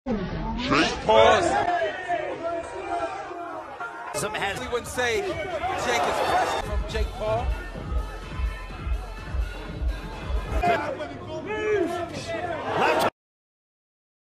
Pause. Some has we wouldn't say Jake is fresh from